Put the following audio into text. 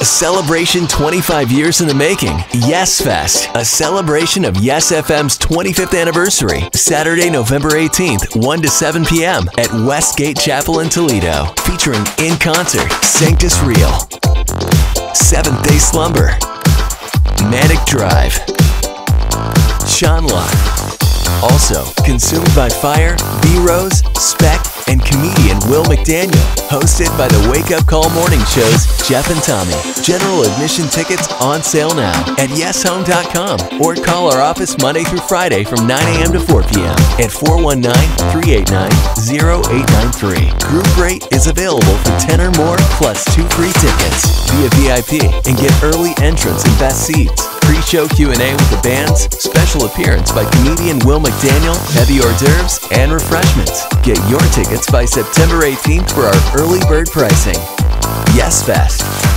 A celebration 25 years in the making. Yes Fest, a celebration of Yes FM's 25th anniversary. Saturday, November 18th, 1 to 7 p.m. at Westgate Chapel in Toledo. Featuring in concert, Sanctus Real, Seventh Day Slumber, Manic Drive, Sean Locke. Also, Consumed by Fire, B-Rose, Spec, and comedian Will McDaniel. Hosted by the Wake Up Call morning shows Jeff and Tommy. General admission tickets on sale now at yeshome.com or call our office Monday through Friday from 9 a.m. to 4 p.m. at 419-389-0893. Group rate is available for 10 or more plus 2 free tickets. Be a VIP and get early entrance and best seats. Pre-show Q&A with the bands, special appearance by comedian Will McDaniel, heavy hors d'oeuvres, and refreshments. Get your tickets by September 18th for our early bird pricing. Yes Fest.